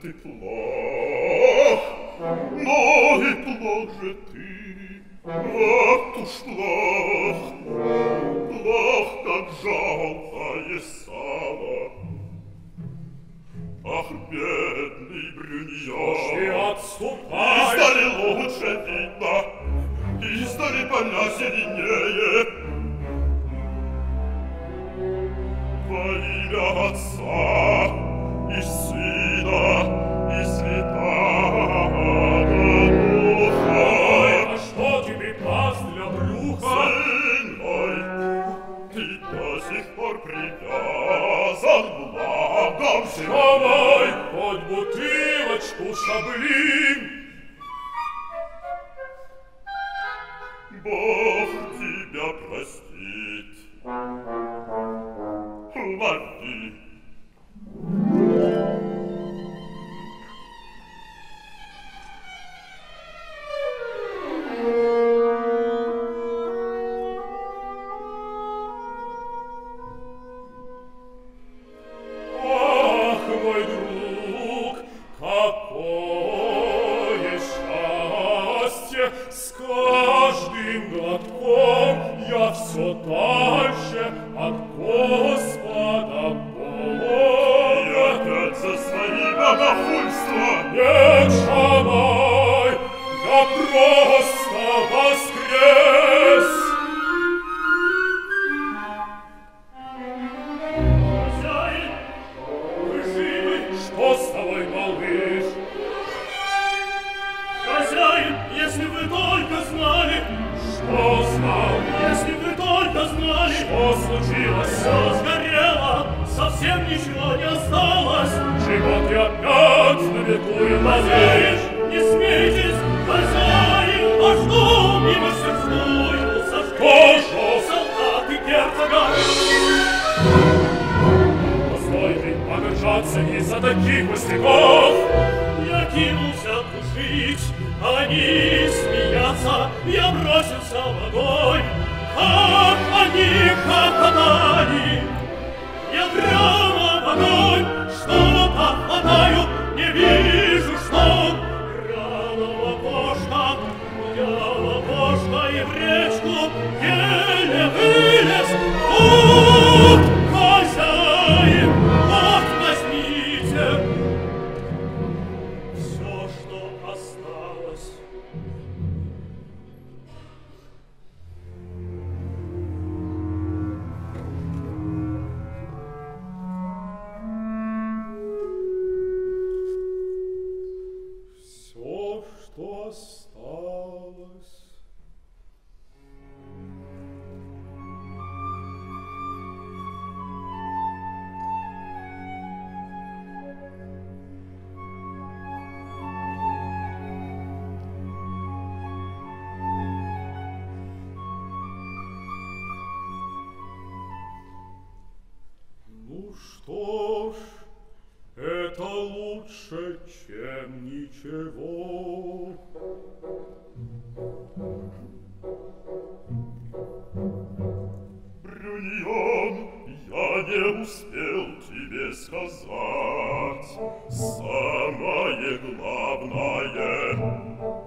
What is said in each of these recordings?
ты плох, но и плох же ты, вот уж плох, плох, как жалкое сало. Ах, бедный Брюньон, ты отступай! Издали лучше видно, издали поля зеленее. Во имя Отца и Сына и Святаго Духа. Ой, а что тебе пасть для брюха? Сын мой, ты до сих пор привязан благом земным. Давай хоть бутылочку шаблин. Бог тебя простит. Лови. Ах, мой друг, какое счастье! С каждым глотком я все дальше от Господа Бога. И опять за свои богохульства. Нет, Шамай, я просто воскрес. Хозяин, вы живы? Что с тобой, малыш? Хозяин, если вы только знали, что знал, если вы только знали, что случилось, все сгорело, совсем ничего не осталось. Живот я опять наветую, хозяин, не смейтесь, хозяин, ваш дом и мастерскую сожгли солдаты герцога. Постойте, огорчаться из-за таких пустяков. Я кинулся тушить, они смеятся, я бросился в огонь. Как они хохотали! Я прямо в огонь, что-то хватаю, не вижу, что. Рано в окошко, я в окошко и в речку еле вылез. Вот, хозяин, вот возьмите все, что осталось. Все, что осталось. Ну что ж, это лучше, чем ничего. Брюньон, я не успел тебе сказать самое главное.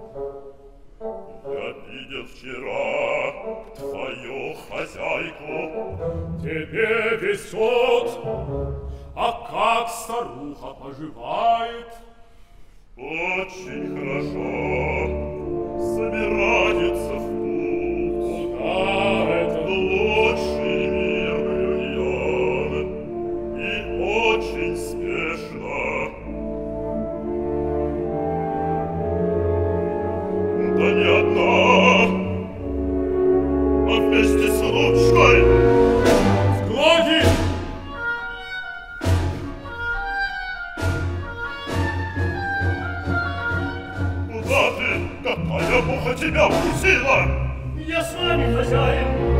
Я видел вчера твою хозяйку. Тебе везет, а как старуха поживает? Очень хорошо. Собирается в путь. Куда это? Лучший мир, Брюньон. И очень спешно. Да не одна, а вместе с лучшей. Сглади! Куда ты? Какая муха тебя укусила? Я с вами, хозяин.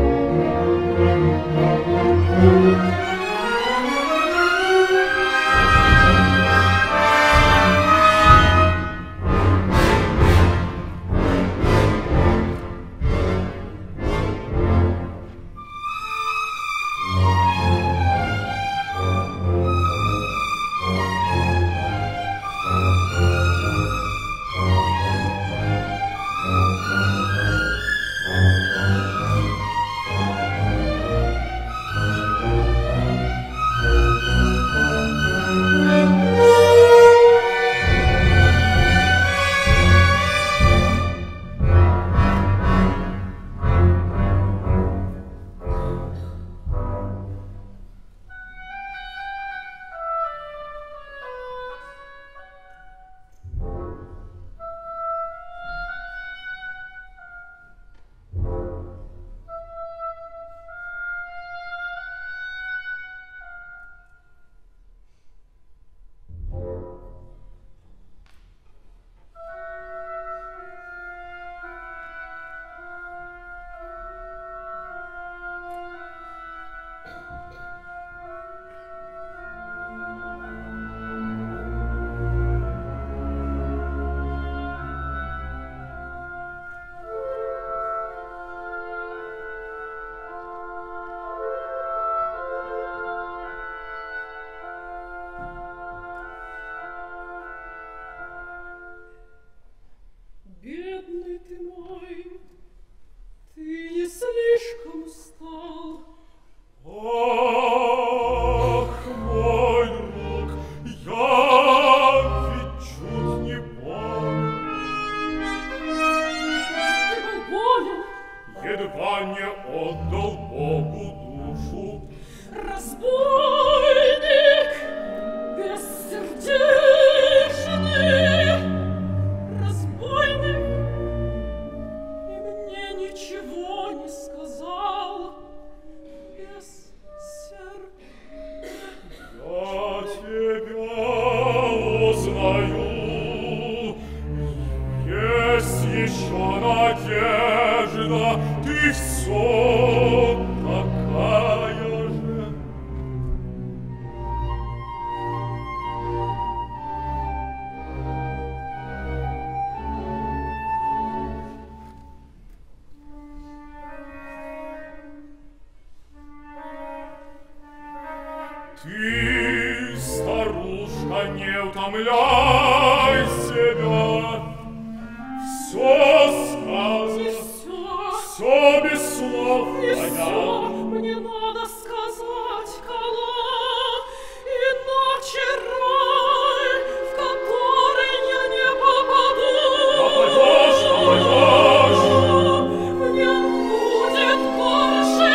Ты, старушка, не утомляй себя. Все сказано, все без слов. И все мне надо сказать, Кала, иначе рай, в который я не попаду. Пойдешь. Мне будет больше.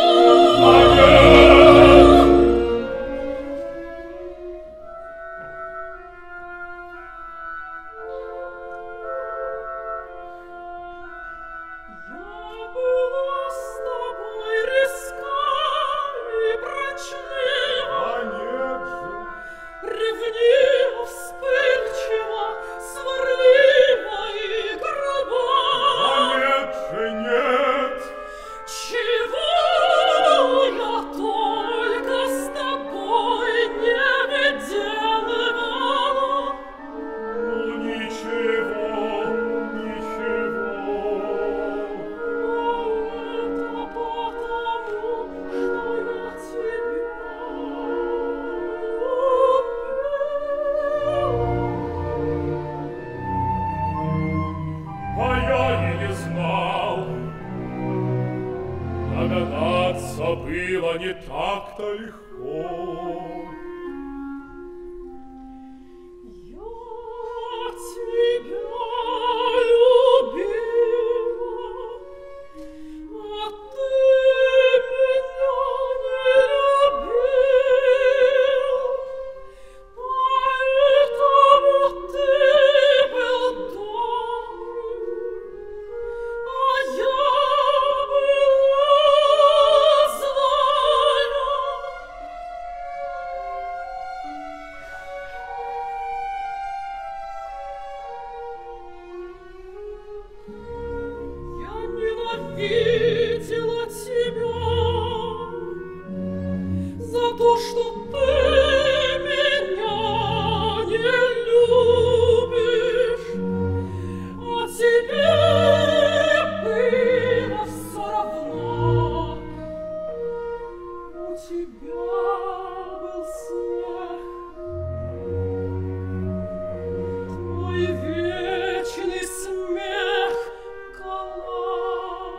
Было не так-то легко. Я тебя любила, а ты меня не любил, поэтому ты был добрый, а я видела тебя за то, что ты меня не любишь, а тебе было все равно. У тебя был смех, твой вечный смех, Кала.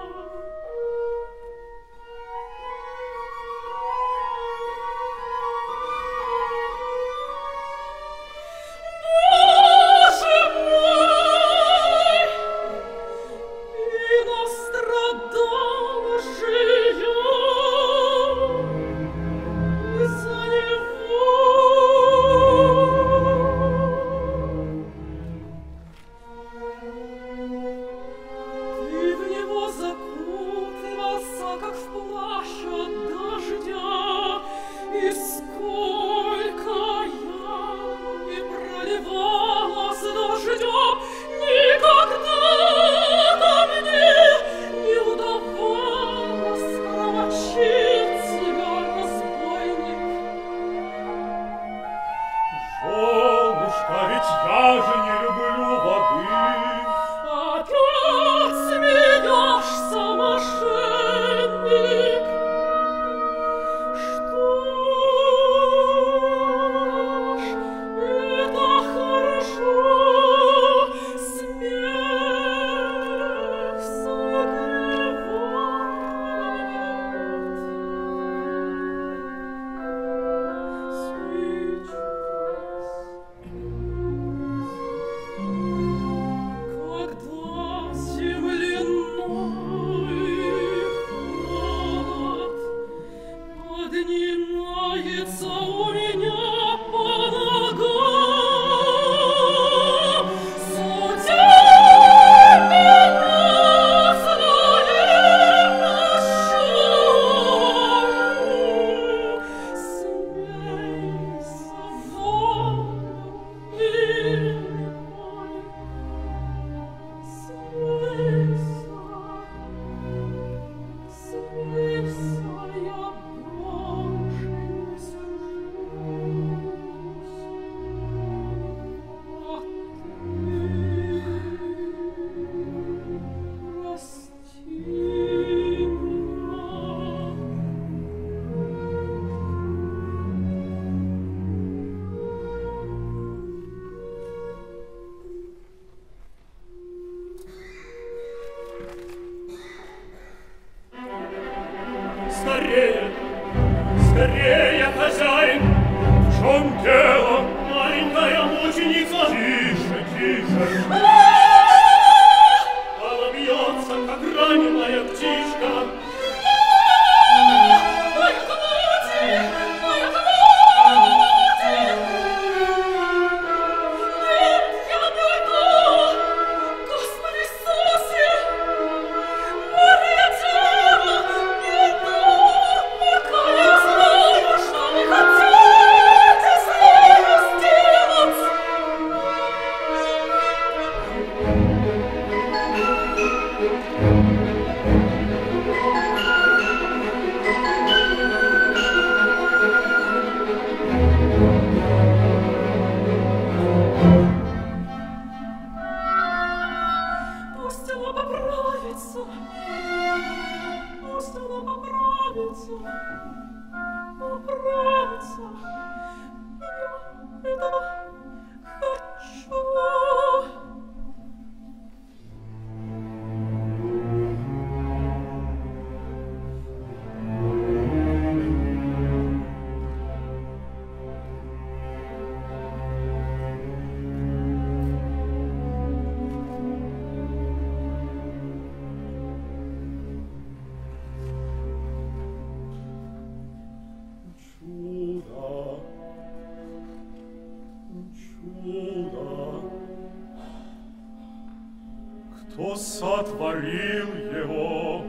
Кто сотворил его?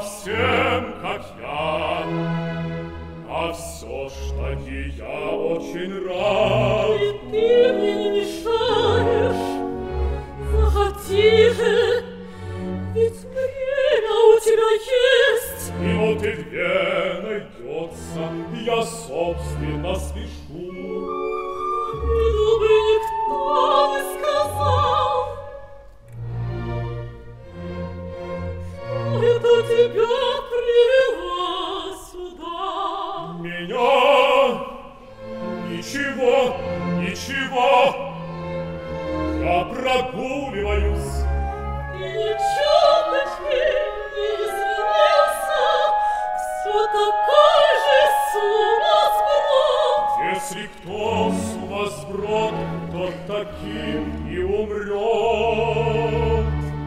совсем как я. А все ж таки я очень рад. И ты мне не мешаешь. Заходи же, ведь время у тебя есть. Минуты две найдется, я собственно спешу. Виду бы никто не сказал, что это тебя привело сюда. Меня? Ничего, ничего. Я прогуливаюсь. И ни чуточки не изменился, все такой же сумасброд. Если кто сумасброд, то таким и умрет.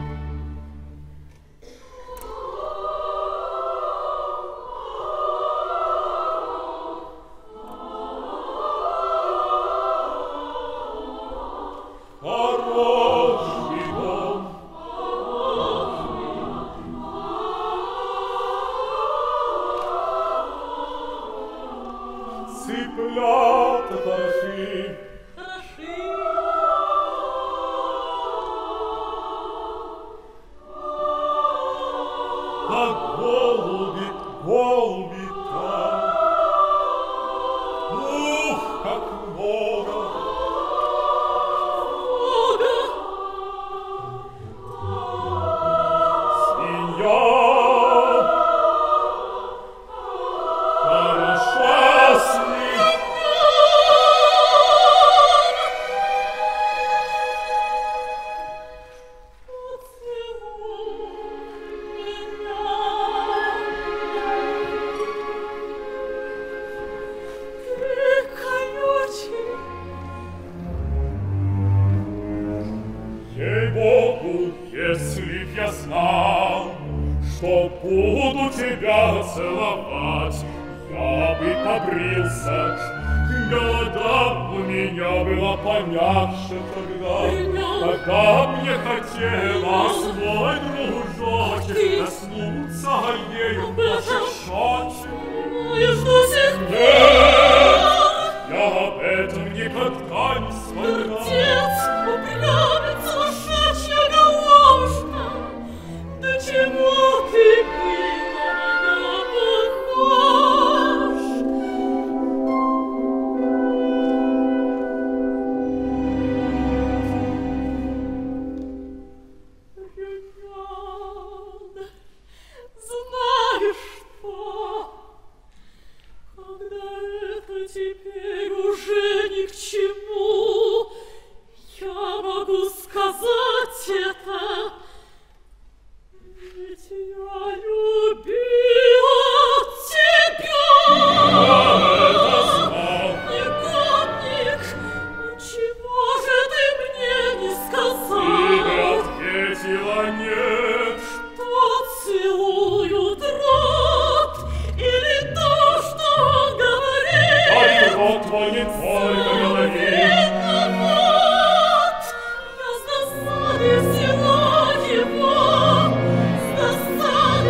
Хороший дом. Цыплята хороши. А голуби, голуби там. Ух, как много. Ей-богу, если б я знал, что буду тебя целовать, я бы побрился. Голода у меня была помягче когда мне хотелось, мой дружочек, коснуться ею вашей щеки. Знаешь до сих пор? Нет, я об этом никогда не вспоминал. Отец, упрямец, лошачья головушка, до чего ты на меня похож? Ребят, знаешь что? Когда это теперь уже ни к чему, я могу сказать это, ведь я любила тебя. Я это знал. Негодник, ничего же ты мне не Ты сказал. ответила нет. Что целуют рот или то, что он говорит? А и рот твой не только говорит. Я с досады взяла его, с досады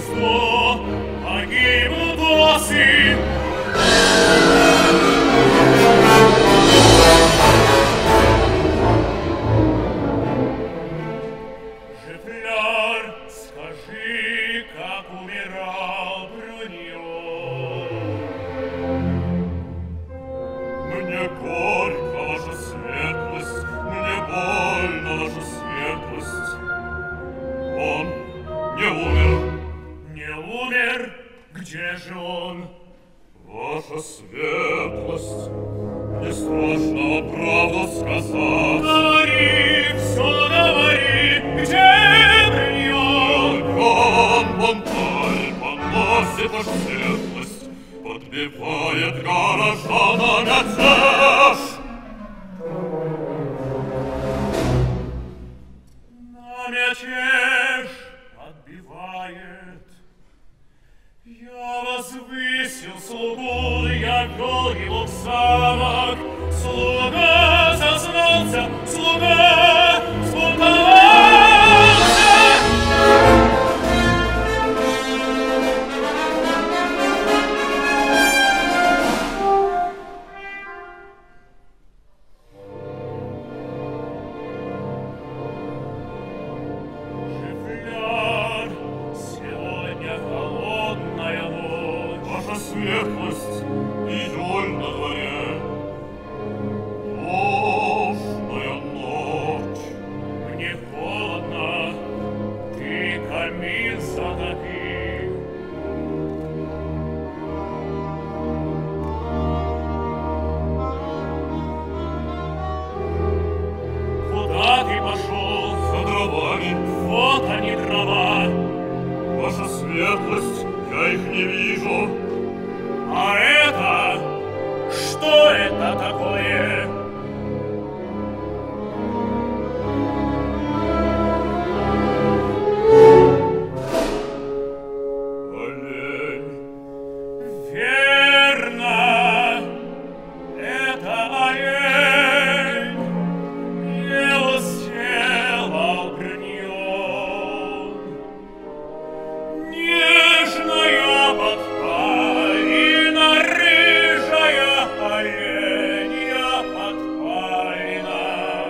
большинство погибнут осы. Жефляр, скажи, как умирал Breugnon. Мне горько, ваша светлость, мне больно, ваша светлость. Он не умер. Не умер? Где же он? Ваша светлость, мне страшно правду сказать. Говори, все говори, где Breugnon? Он монталь поносит вашу светлость, подбивает горожан на мятеж. На мятеж отбивает. Я возвысил слугу, я вел его в замок. Слуга сознался, слуга сбунтовался. Жефляр, сегодня холодная ночь. Ваша светлость, июль на дворе. Душная ночь. Мне холодно, ты камин затопи. Куда ты пошел? За дровами. Вот они дрова. Ваша светлость, я их не вижу. А это? Что это такое? Олень. Верно. Это олень. Его сделал Breugnon. Нежная подпалина, рыжая оленья подпалина.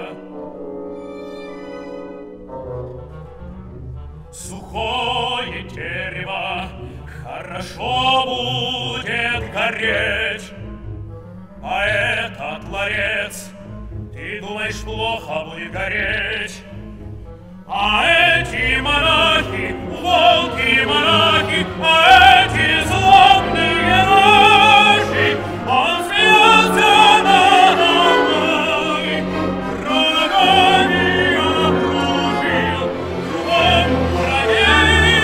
Сухое дерево хорошо будет гореть, а этот ларец, ты думаешь, плохо будет гореть? А эти монахи, волки-монахи, а эти злобные рожи, он смеялся надо мной, рогами окружил, кругом враги.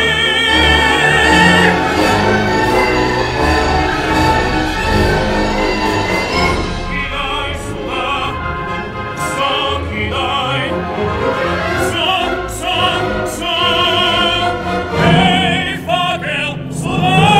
Кидай сюда, все кидай, все, эй, Павел, сюда!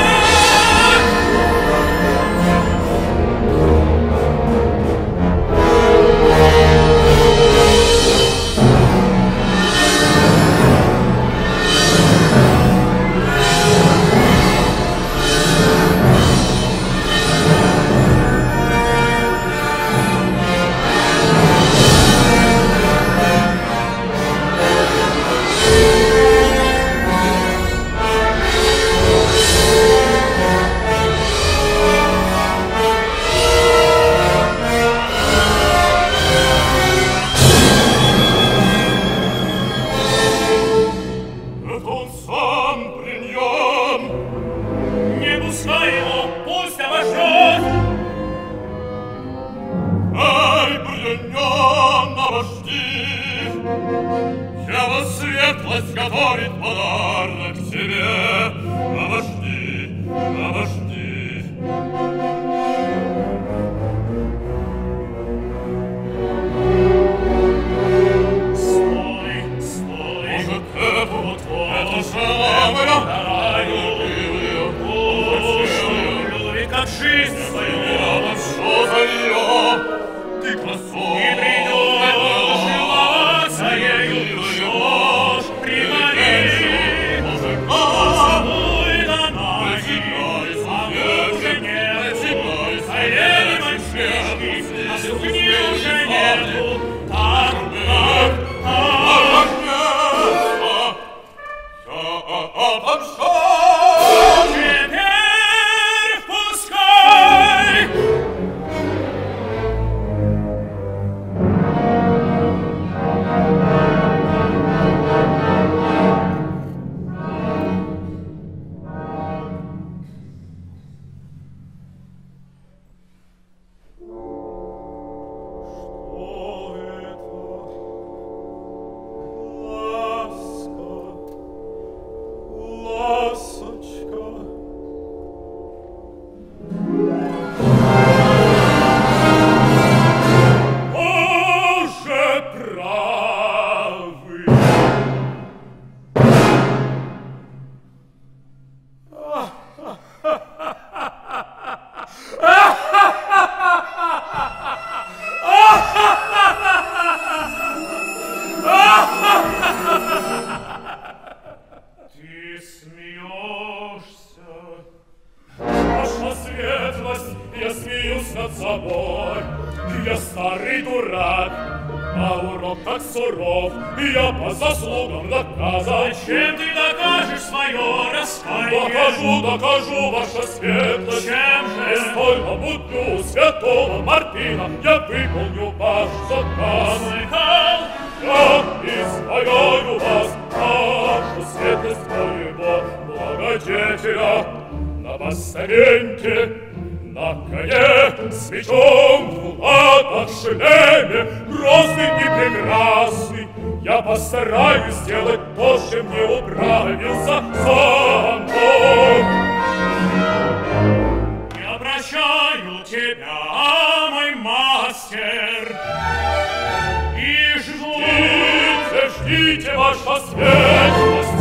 Это он сам, Breugnon. Не пускай его, пусть обожжет! Ай, Breugnon, обожди! Его светлость готовит подарок тебе. Обожди, обожди. Стой, стой! Может, это желанная дараю, любит как жизнь свою. я что за нее? Ты красотка. И придет желаться ею, что ж, примари. Может, Теперь впускай! Докажу, ваша светлость. Чем же? Столько буду святого Мартина, я выполню ваш заказ. Слыхал? Я измоляю вас, вашу светлость моего благодетеля, на постаменте, на коне, с мечом в латах, шлеме, грозный и прекрасный. Я постараюсь сделать то, чем не управился сам Бог. Я прощаю тебя, мой мастер, и жду. Ждите, ваша светлость.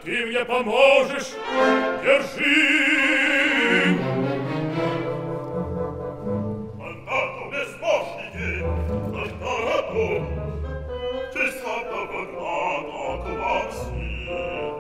ты мне поможешь. Держи! Мандату безбожники, мандату, чистоту Богдана к вам все.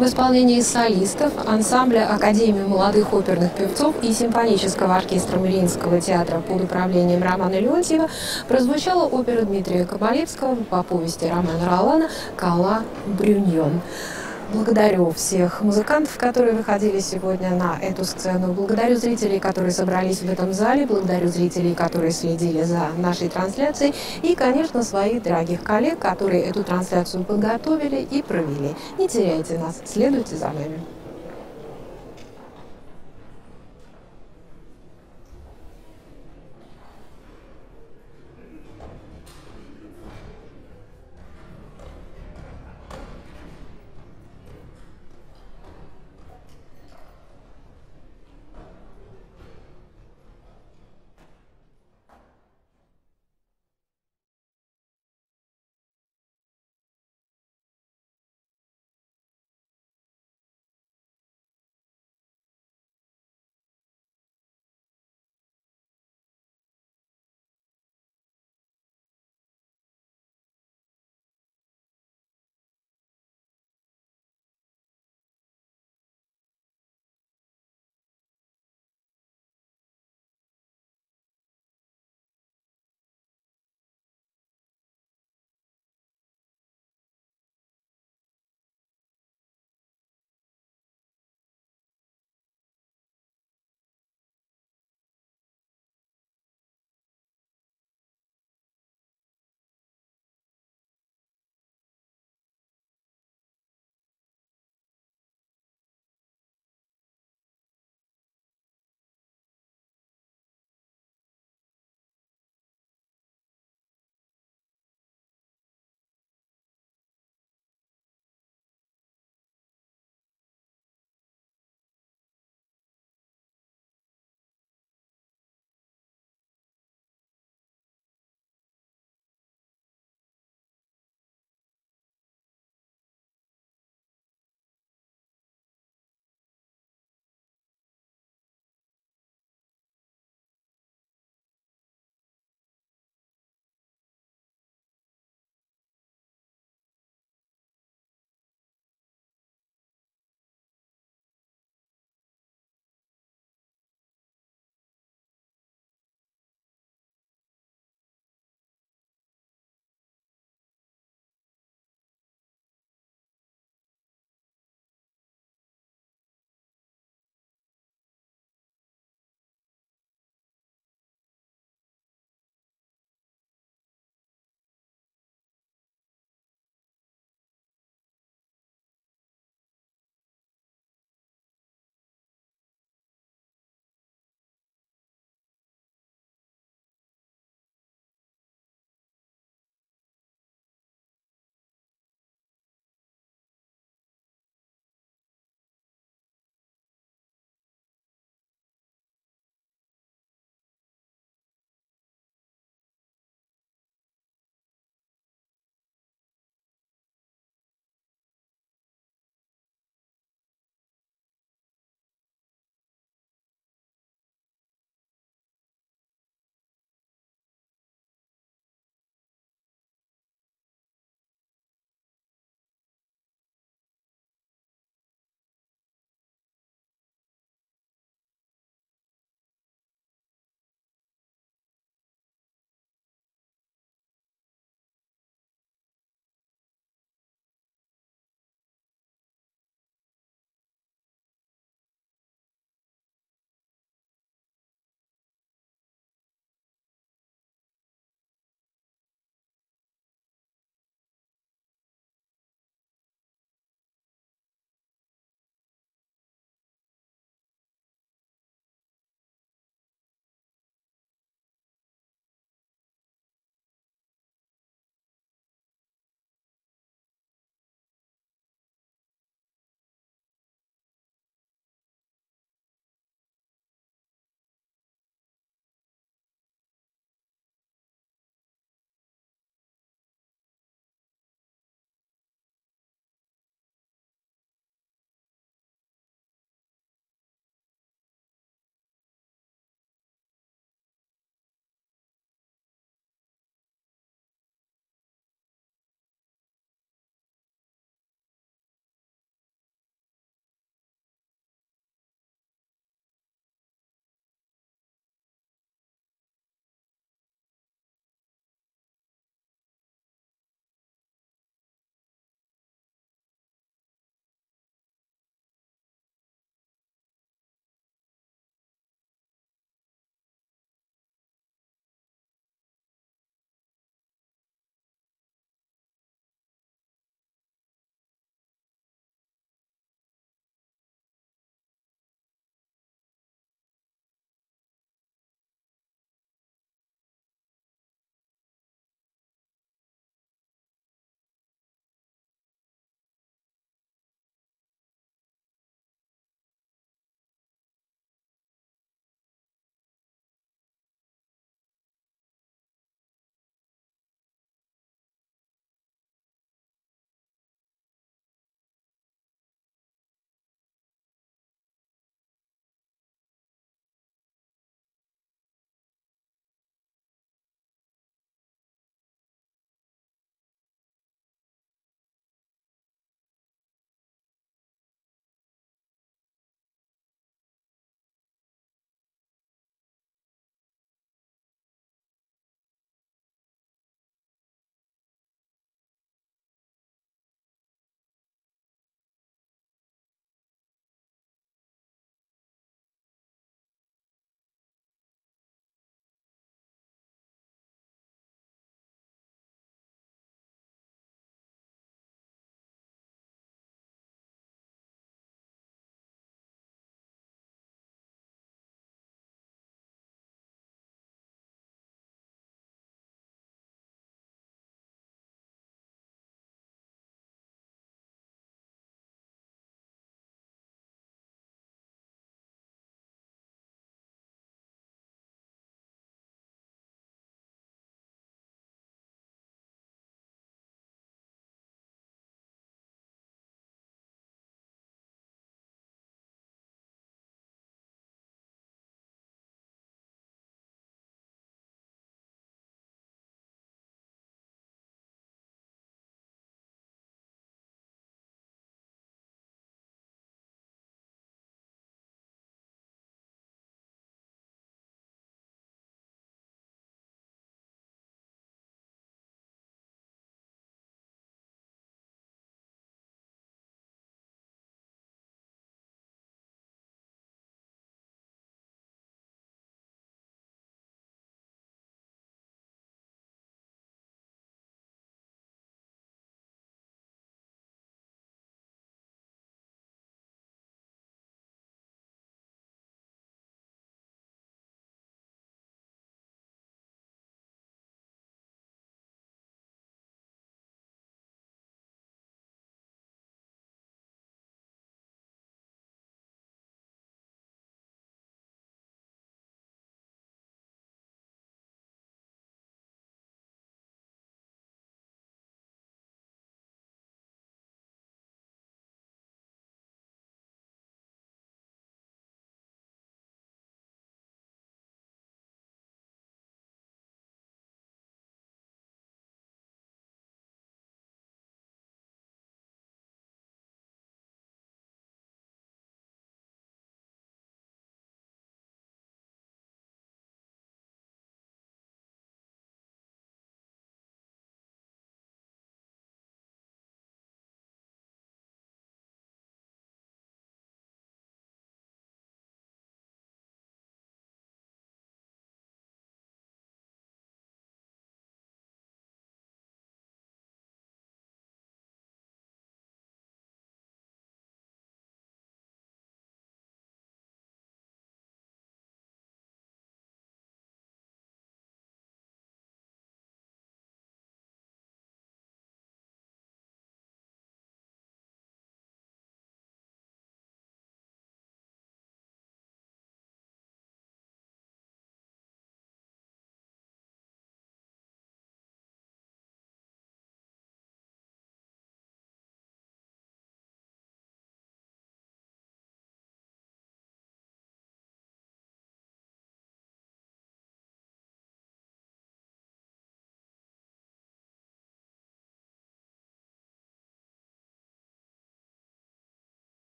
В исполнении солистов ансамбля Академии молодых оперных певцов и симфонического оркестра Мариинского театра под управлением Романа Леонтьева прозвучала опера Дмитрия Кабалевского по повести Ромена Роллана «Кала Breugnon». Благодарю всех музыкантов, которые выходили сегодня на эту сцену. Благодарю зрителей, которые собрались в этом зале. Благодарю зрителей, которые следили за нашей трансляцией. И, конечно, своих дорогих коллег, которые эту трансляцию подготовили и провели. Не теряйте нас, следуйте за нами.